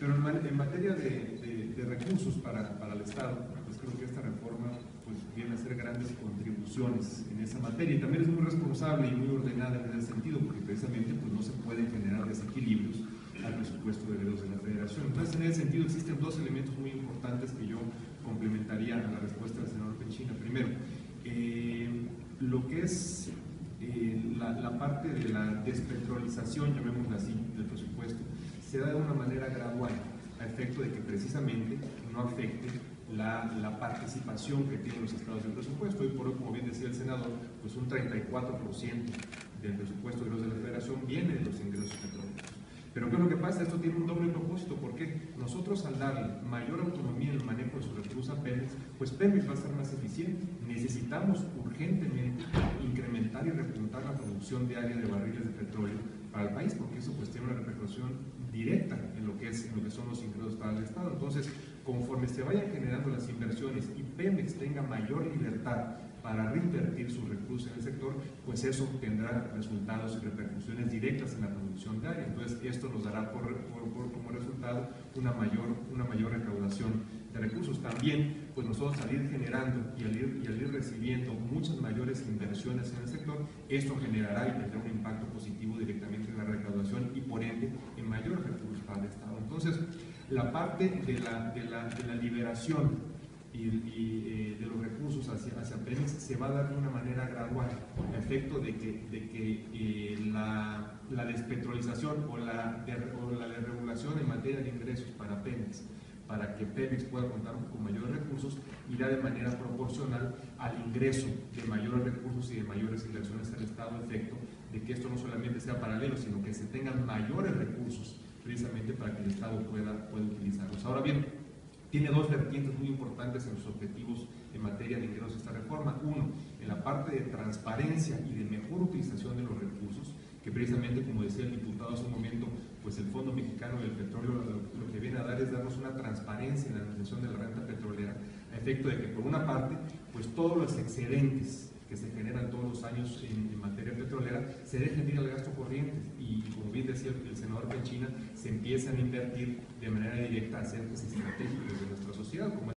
Pero en materia de recursos para el Estado, pues creo que esta reforma pues, viene a hacer grandes contribuciones en esa materia, y también es muy responsable y muy ordenada en ese sentido, porque precisamente pues, no se pueden generar desequilibrios al presupuesto de egresos de la Federación. Entonces, en ese sentido, existen dos elementos muy importantes que yo complementaría a la respuesta del senador Penchina. Primero, lo que es la parte de la despetrolización, llamémosla así, del presupuesto, se da de una manera gradual, a efecto de que precisamente no afecte la participación que tienen los estados del presupuesto. Hoy por hoy, como bien decía el senador, pues un 34% del presupuesto de los de la Federación viene de los ingresos petroleros. Pero ¿qué es lo que pasa? Esto tiene un doble propósito, porque nosotros al darle mayor autonomía en el manejo de sus recursos a Pemex, pues Pemex va a ser más eficiente. Necesitamos urgentemente incrementar y repuntar la producción diaria de barriles de petróleo para el país, porque eso pues tiene una repercusión directa en lo que son los ingresos para el Estado. Entonces, conforme se vayan generando las inversiones y Pemex tenga mayor libertad para reinvertir sus recursos en el sector, pues eso tendrá resultados y repercusiones directas en la producción diaria. Entonces, esto nos dará como resultado una mayor recaudación de recursos. También, pues nosotros al ir generando y al ir recibiendo muchas mayores inversiones en el sector, esto generará y tendrá un impacto positivo directamente en la recaudación y por ende en mayores recursos para el Estado. Entonces, la parte de la liberación y de los recursos hacia Pemex se va a dar de una manera gradual, a efecto de que la despetrolización o la desregulación en materia de ingresos para Pemex, para que Pemex pueda contar con mayores recursos, irá de manera proporcional al ingreso de mayores recursos y de mayores inversiones al Estado, a efecto de que esto no solamente sea paralelo, sino que se tengan mayores recursos precisamente para que el Estado pueda utilizarlos. Ahora bien, tiene dos vertientes muy importantes en los objetivos en materia de ingresos esta reforma. Uno, en la parte de transparencia y de mejor utilización de los recursos, que precisamente, como decía el diputado hace un momento, pues el Fondo Mexicano del Petróleo lo que viene a dar es darnos una transparencia en la administración de la renta petrolera, a efecto de que, por una parte, pues todos los excedentes que se generan todos los años en materia petrolera se dejen ir al gasto corriente y, como bien decía el senador Penchina, se empiezan a invertir de manera directa a centros estratégicos de nuestra sociedad, como